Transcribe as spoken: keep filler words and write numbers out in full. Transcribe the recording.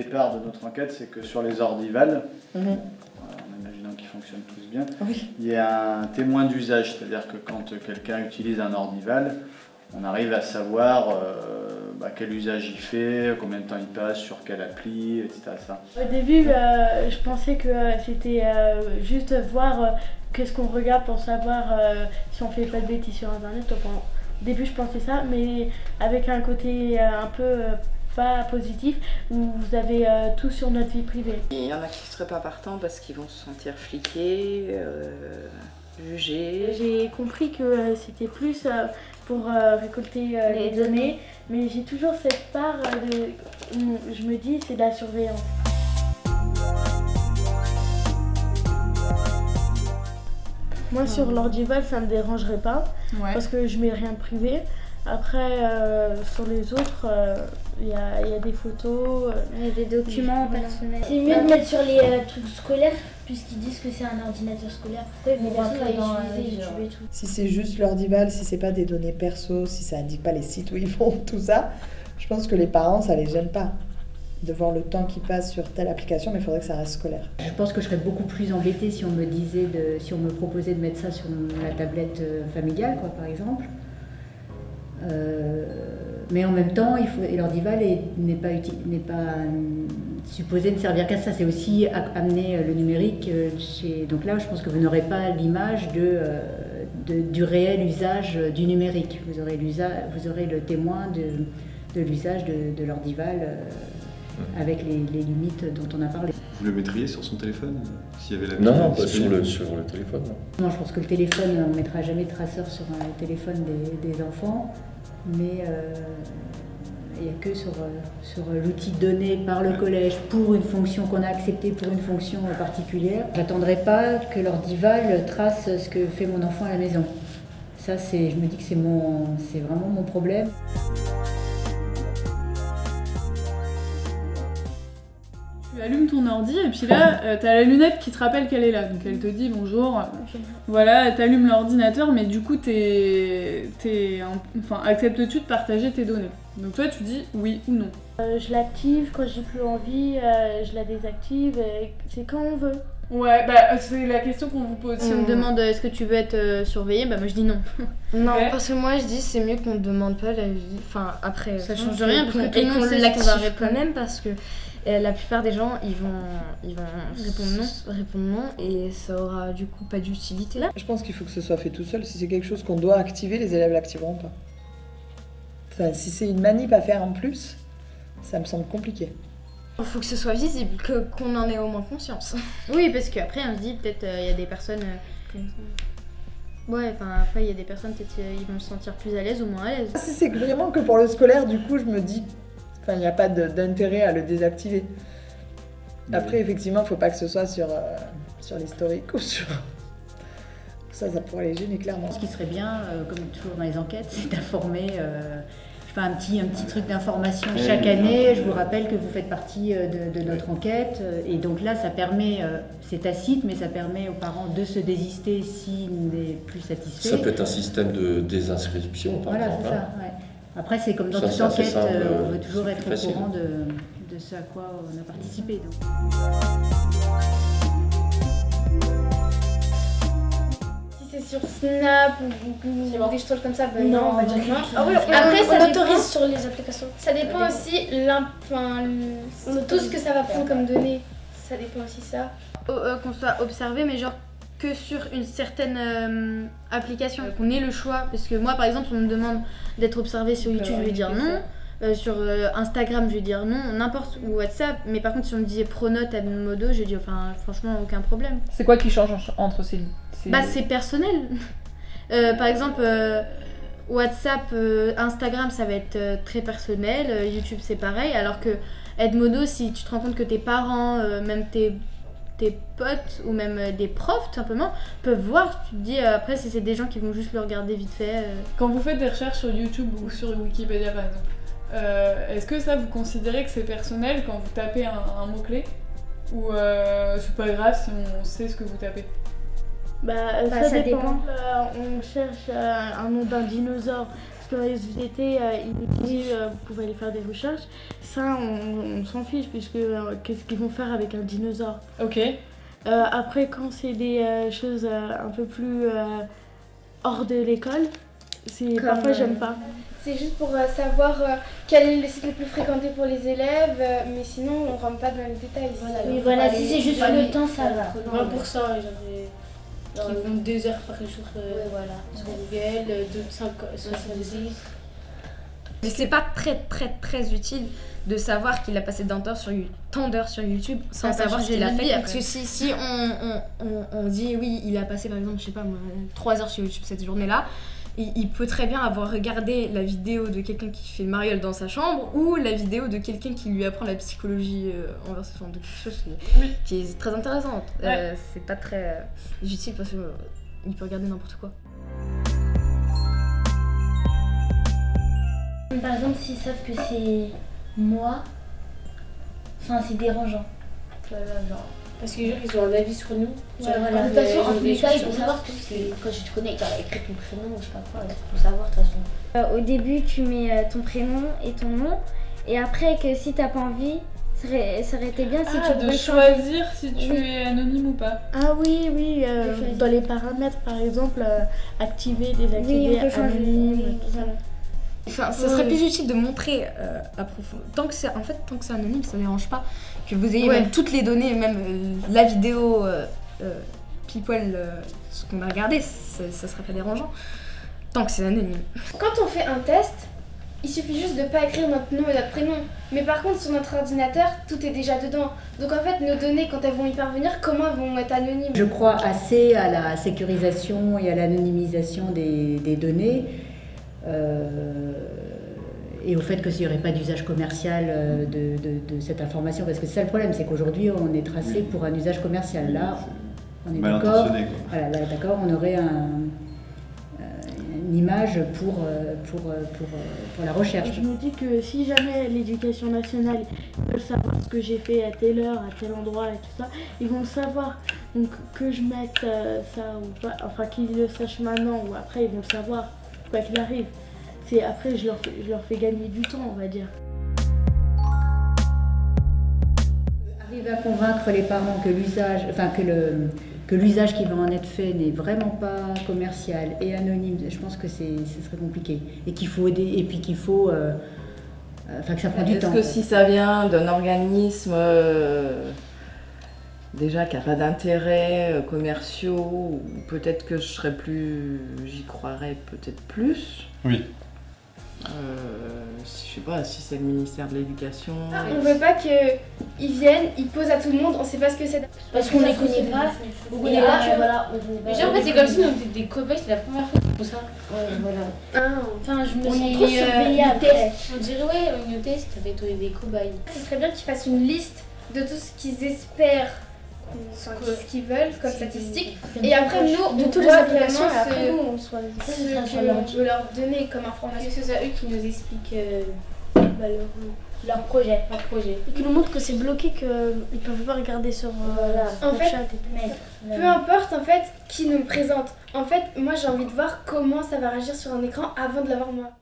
départ de notre enquête, c'est que sur les ordivales, mmh. en imaginant qu'ils fonctionnent tous bien, oui. il y a un témoin d'usage, c'est-à-dire que quand quelqu'un utilise un ordival, on arrive à savoir euh, bah, quel usage il fait, combien de temps il passe, sur quelle appli, et cetera. Ça. Au début, euh, je pensais que euh, c'était euh, juste voir euh, qu'est-ce qu'on regarde pour savoir euh, si on fait pas de bêtises sur Internet. Donc, au début, je pensais ça, mais avec un côté euh, un peu euh, pas positif, où vous avez euh, tout sur notre vie privée. Il y en a qui ne seraient pas partants parce qu'ils vont se sentir fliqués, euh, jugés. J'ai compris que euh, c'était plus euh, pour euh, récolter euh, les, les données, données, mais j'ai toujours cette part euh, de... Je me dis, c'est de la surveillance. Moi, sur l'ordival, ça me dérangerait pas, ouais. parce que je mets rien de privé. Après, euh, sur les autres, il euh, y, y a des photos. Il euh, y a des documents personnels. C'est mieux de mettre sur les euh, trucs scolaires, puisqu'ils disent que c'est un ordinateur scolaire. Pourquoi ils vont pas utiliser YouTube et tout? Si c'est juste l'ordival, si c'est pas des données perso, si ça indique pas les sites où ils vont, tout ça, je pense que les parents, ça les gêne pas de voir le temps qui passe sur telle application, mais il faudrait que ça reste scolaire. Je pense que je serais beaucoup plus embêtée si on me disait, de, si on me proposait de mettre ça sur la tablette familiale, quoi, par exemple. Euh, mais en même temps, il faut, et l'ordival n'est pas, n'est pas euh, supposé ne servir qu'à ça. C'est aussi amener le numérique chez... Donc là, je pense que vous n'aurez pas l'image de, euh, de, du réel usage du numérique. Vous aurez, vous aurez le témoin de, de l'usage de, de l'ordival euh, mmh. avec les, les limites dont on a parlé. Vous le mettriez sur son téléphone s'il y avait la Non, non, pas sur le, sur le téléphone. Non. non, je pense que le téléphone, on ne mettra jamais de traceur sur un téléphone des, des enfants. Mais euh, il n'y a que sur, sur l'outil donné par le collège pour une fonction qu'on a acceptée pour une fonction particulière. Je n'attendrai pas que l'ordival trace ce que fait mon enfant à la maison. Ça, c'est, je me dis que c'est mon, c'est vraiment mon problème. Tu allumes ton ordi et puis là, euh, t'as la lunette qui te rappelle qu'elle est là. Donc elle te dit bonjour. Voilà, t'allumes l'ordinateur, mais du coup, t'es, t'es, enfin, acceptes-tu de partager tes données? Donc toi, tu dis oui ou non. Euh, je l'active quand j'ai plus envie, euh, je la désactive. Et c'est quand on veut. Ouais, bah c'est la question qu'on vous pose. Si on me demande est-ce que tu veux être euh, surveillé, bah moi je dis non. Non, ouais. Parce que moi je dis c'est mieux qu'on ne demande pas la vie. Enfin après, ça change rien parce que tout le monde sait ce qu'on va répondre quand même parce que euh, la plupart des gens ils vont ils vont répondre non, répondre non et ça aura du coup pas d'utilité là. Je pense qu'il faut que ce soit fait tout seul. Si c'est quelque chose qu'on doit activer, les élèves l'activeront pas. Enfin, si c'est une manip à faire en plus, ça me semble compliqué. Il faut que ce soit visible, que, qu'on en ait au moins conscience. Oui, parce qu'après on se dit peut-être il euh, y a des personnes... Euh, ouais, enfin après il y a des personnes peut-être euh, ils vont se sentir plus à l'aise ou moins à l'aise. Si c'est vraiment que pour le scolaire, du coup je me dis, enfin il n'y a pas de, d'intérêt à le désactiver. Après oui. Effectivement il ne faut pas que ce soit sur, euh, sur l'historique ou sur... Ça, ça pourrait les gêner clairement. Ce qui serait bien, euh, comme toujours dans les enquêtes, c'est d'informer... Euh, Enfin, un petit, un petit truc d'information chaque année. Je vous rappelle que vous faites partie de, de notre enquête. Et donc là, ça permet, c'est tacite, mais ça permet aux parents de se désister s'ils n'est plus satisfait. Ça peut être un système de désinscription, par voilà, exemple. Voilà, c'est ça. Ouais. Après, c'est comme dans ça, toute enquête, simple, on veut toujours être au courant de, de ce à quoi on a participé. Donc. Sur Snap ou, ou, ou des choses comme ça, ben non, on va dire non. Ah oui, on, après, on, ça on dépend, autorise sur les applications. Ça dépend aussi enfin, tout ce que ça va prendre comme données. Ça dépend aussi ça. Oh, euh, qu'on soit observé, mais genre que sur une certaine euh, application, qu'on ait le choix. Parce que moi, par exemple, on me demande d'être observé sur YouTube, je vais dire non. Euh, sur euh, Instagram, je vais dire non, n'importe où, WhatsApp. Mais par contre, si on me disait Pronote, Edmodo, je dis enfin, franchement, aucun problème. C'est quoi qui change entre ces C'est... Bah c'est personnel. Euh, par exemple, euh, WhatsApp, euh, Instagram, ça va être euh, très personnel. Euh, YouTube, c'est pareil. Alors que Edmodo, si tu te rends compte que tes parents, euh, même tes, tes potes ou même euh, des profs, tout simplement, peuvent voir, tu te dis euh, après si c'est des gens qui vont juste le regarder vite fait. Euh... Quand vous faites des recherches sur YouTube ou sur Wikipédia par exemple, euh, est-ce que ça vous considérez que c'est personnel quand vous tapez un, un mot-clé? Ou euh, c'est pas grave si on sait ce que vous tapez? Bah, bah ça, ça dépend. dépend. Euh, on cherche euh, un nom d'un dinosaure. qu'en S V T, euh, ils nous disaient euh, vous pouvez aller faire des recherches. Ça, on, on s'en fiche, puisque euh, qu'est-ce qu'ils vont faire avec un dinosaure? Ok. Euh, après, quand c'est des euh, choses euh, un peu plus euh, hors de l'école, c'est parfois j'aime pas. C'est juste pour euh, savoir euh, quel est le site le plus fréquenté pour les élèves, euh, mais sinon on rentre pas dans les détails. Voilà, oui, voilà, si c'est juste le temps, ça va. vingt pour cent, genre, ils font deux heures par jour euh, ouais, voilà. Sur Google, d'autres soixante-dix. Mais c'est pas très très très utile de savoir qu'il a passé tant d'heures sur, tant d'heures sur YouTube sans ah, savoir ce qu'il a fait. Parce que si, si on, on, on, on dit oui, il a passé par exemple, je sais pas moi, trois heures sur YouTube cette journée-là, il, il peut très bien avoir regardé la vidéo de quelqu'un qui fait le mariole dans sa chambre ou la vidéo de quelqu'un qui lui apprend la psychologie euh, envers ses femmes, de quelque chose qui, oui. qui est très intéressante. Ouais. Euh, c'est pas très euh, utile parce qu'il euh, peut regarder n'importe quoi. Par exemple, s'ils savent que c'est moi, enfin c'est dérangeant. Voilà, genre. Parce que genre, ils ont un avis sur nous. Ouais, voilà. De toute façon, en tous les cas, il faut savoir que quand tu te connectes, tu as écrit ton prénom ou je sais pas quoi, il faut savoir de toute façon. Euh, au début, tu mets euh, ton prénom et ton nom, et après que si t'as pas envie, ça aurait, ça aurait été bien si ah, tu de pouvais choisir si tu oui. es anonyme ou pas. Ah oui, oui, euh, dans les paramètres par exemple, euh, activer, désactiver, oui, anonyme, oui, tout ça. Enfin, ça serait plus utile de montrer euh, à profond. Tant que c'est en fait tant que c'est anonyme, ça ne dérange pas que vous ayez ouais. même toutes les données, même euh, la vidéo, euh, euh, pile poil euh, ce qu'on a regardé, ça, ça serait pas dérangeant. Tant que c'est anonyme. Quand on fait un test, il suffit juste de pas écrire notre nom et notre prénom. Mais par contre, sur notre ordinateur, tout est déjà dedans. Donc en fait, nos données, quand elles vont y parvenir, comment elles vont être anonymes? Je crois assez à la sécurisation et à l'anonymisation des, des données. Euh, et au fait que s'il n'y aurait pas d'usage commercial de, de, de cette information, parce que c'est ça le problème, c'est qu'aujourd'hui on est tracé oui. pour un usage commercial. Là, on est d'accord. Voilà, là, d'accord, on aurait un, une image pour, pour, pour, pour la recherche. Je me dis que si jamais l'éducation nationale veut savoir ce que j'ai fait à telle heure, à tel endroit et tout ça, ils vont savoir. Donc que je mette euh, ça ou pas, enfin qu'ils le sachent maintenant ou après, ils vont le savoir. Quoi qu'il arrive, c'est après je leur, fais, je leur fais gagner du temps, on va dire. Arriver à convaincre les parents que l'usage, enfin que le que l'usage qui va en être fait n'est vraiment pas commercial et anonyme, je pense que c'est ce serait compliqué et qu'il faut aider et puis qu'il faut, euh, enfin que ça prend du temps. Est-ce que si ça vient d'un organisme euh, déjà qui n'a pas d'intérêt euh, commerciaux, peut-être que je serais plus, j'y croirais peut-être plus. Oui. Euh, si, je sais pas, si c'est le ministère de l'Éducation. Ah, on veut pas qu'ils viennent, ils posent à tout le monde, on sait pas ce que c'est. Parce qu'on les connaît pas. On connaît pas. Voilà. Déjà en fait c'est comme si on était des cobayes, c'est la première fois qu'ils font ça. Ouais, voilà. Ah, enfin je me on sens trop surveillée après. On dirait ouais, on est test avec des cobayes. Ce serait bien qu'ils fassent une liste de tout ce qu'ils espèrent. Enfin, ce qu'ils veulent comme statistiques et après nous on de toutes voit les vraiment ce, après nous on soit ce qu'on veut leur donner comme information. Que ce soit eux qui nous expliquent euh, bah, leur, leur projet leur projet et qui nous montrent que c'est bloqué, qu'ils ne peuvent pas regarder sur voilà. euh, en fait, chat et tout. Peu importe en fait qui nous présente, en fait moi j'ai envie de voir comment ça va réagir sur un écran avant de l'avoir moi.